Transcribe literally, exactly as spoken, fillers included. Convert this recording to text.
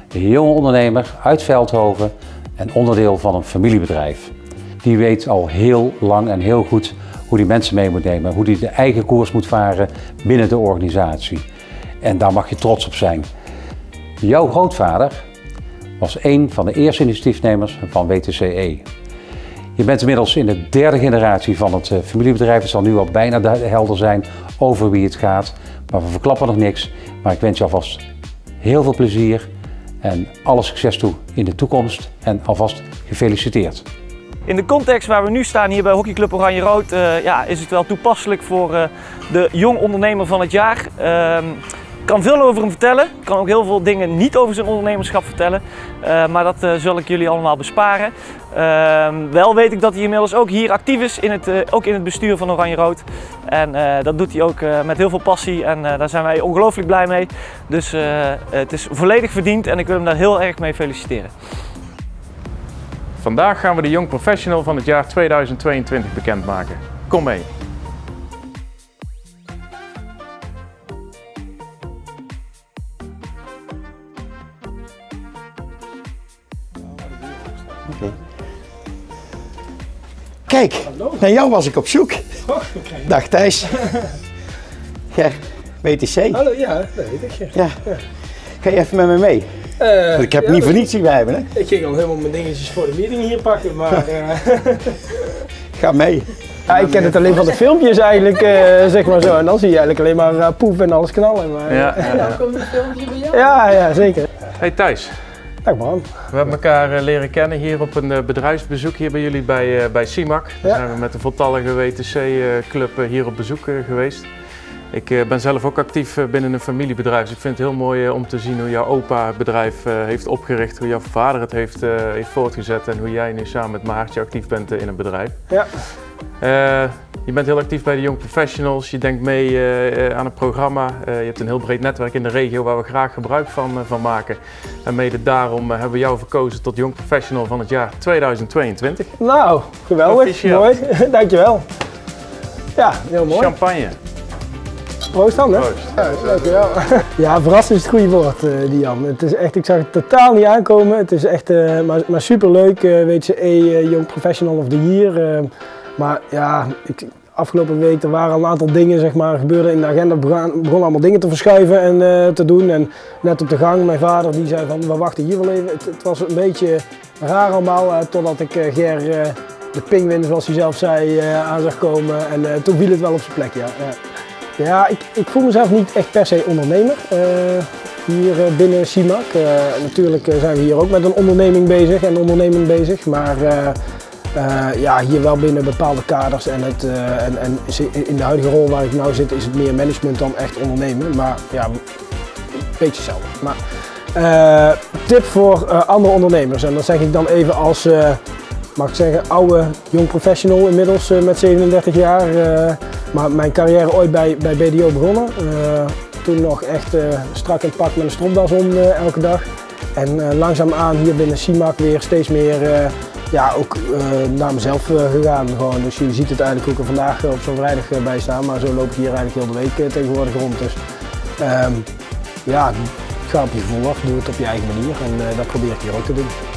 Een jonge ondernemer uit Veldhoven en onderdeel van een familiebedrijf. Die weet al heel lang en heel goed hoe die mensen mee moet nemen, hoe die de eigen koers moet varen binnen de organisatie. En daar mag je trots op zijn. Jouw grootvader was een van de eerste initiatiefnemers van W T C E. Je bent inmiddels in de derde generatie van het familiebedrijf. Het zal nu al bijna helder zijn over wie het gaat, maar we verklappen nog niks. Maar ik wens je alvast heel veel plezier en alle succes toe in de toekomst en alvast gefeliciteerd. In de context waar we nu staan hier bij Hockeyclub Oranje-Rood uh, ja, is het wel toepasselijk voor uh, de jong ondernemer van het jaar. Uh, Ik kan veel over hem vertellen, ik kan ook heel veel dingen niet over zijn ondernemerschap vertellen, uh, maar dat uh, zal ik jullie allemaal besparen. Uh, wel weet ik dat hij inmiddels ook hier actief is, in het, uh, ook in het bestuur van Oranje-Rood. En uh, dat doet hij ook uh, met heel veel passie en uh, daar zijn wij ongelooflijk blij mee. Dus uh, het is volledig verdiend en ik wil hem daar heel erg mee feliciteren. Vandaag gaan we de Young Professional van het jaar tweeduizend tweeëntwintig bekendmaken. Kom mee! Okay. Kijk, hallo. Naar jou was ik op zoek. Oh, okay. Dag Thijs. Ger, W T C. Hallo, ja, dat weet ik. Ger. Ja. Ja. Ga je even met me mee? Uh, ik heb ja, niet voor niets zien bij hebben, hè? Ik ging al helemaal mijn dingetjes voor de meeting hier pakken, maar... Uh... Ga mee. Ja, ik ken het alleen van de filmpjes eigenlijk, uh, zeg maar zo. En dan zie je eigenlijk alleen maar uh, poef en alles knallen. Maar, ja, ja, ja. Komt een filmpje bij jou? Ja, ja, zeker. Hey Thijs. Dag man. We hebben elkaar uh, leren kennen hier op een uh, bedrijfsbezoek hier bij jullie bij, uh, bij CIMAC. Daar ja. zijn we met de voltallige W T C-club uh, hier op bezoek uh, geweest. Ik uh, ben zelf ook actief uh, binnen een familiebedrijf, dus ik vind het heel mooi uh, om te zien hoe jouw opa het bedrijf uh, heeft opgericht, hoe jouw vader het heeft, uh, heeft voortgezet en hoe jij nu samen met Maartje actief bent uh, in het bedrijf. Ja. Uh, je bent heel actief bij de Young Professionals, je denkt mee uh, aan het programma. Uh, je hebt een heel breed netwerk in de regio waar we graag gebruik van, uh, van maken. En mede daarom uh, hebben we jou verkozen tot Young Professional van het jaar tweeduizend tweeëntwintig. Nou, geweldig, Officieel. Mooi, dankjewel. Ja, heel mooi. Champagne. Proost dan, hè? Proost. Ja, dankjewel. Ja, verrassend is het goede woord, uh, Dian. Het is echt, ik zag het totaal niet aankomen. Het is echt uh, maar, maar superleuk, uh, W T C E uh, Young Professional of the Year. Uh, maar ja, ik, afgelopen week er waren al een aantal dingen, zeg maar, gebeurden in de agenda. Begon, begon allemaal dingen te verschuiven en uh, te doen. En net op de gang, mijn vader die zei van, we wachten hier wel even. Het, het was een beetje raar allemaal, uh, totdat ik uh, Ger, uh, de pinguïn, zoals hij zelf zei, uh, aan zag komen. En uh, toen viel het wel op zijn plek, ja. ja. Ja, ik, ik voel mezelf niet echt per se ondernemer uh, hier uh, binnen CIMAC. Uh, natuurlijk uh, zijn we hier ook met een onderneming bezig en ondernemend bezig, maar uh, uh, ja, hier wel binnen bepaalde kaders en, het, uh, en, en in de huidige rol waar ik nu zit is het meer management dan echt ondernemen, maar ja, een beetje hetzelfde. Maar, uh, tip voor uh, andere ondernemers en dat zeg ik dan even als, uh, mag ik zeggen, oude jong professional inmiddels uh, met zevenendertig jaar. Uh, Maar mijn carrière ooit bij, bij B D O begonnen. Uh, toen nog echt uh, strak in het pak met een stropdas om uh, elke dag. En uh, langzaamaan hier binnen CIMAC weer steeds meer uh, ja, ook, uh, naar mezelf uh, gegaan. Gewoon. Dus je ziet het eigenlijk hoe ik er vandaag uh, op zo'n vrijdag uh, bij sta. Maar zo loop ik hier eigenlijk heel de week uh, tegenwoordig rond. Dus um, ja, ga op je gevoel af, doe het op je eigen manier. En uh, dat probeer ik hier ook te doen.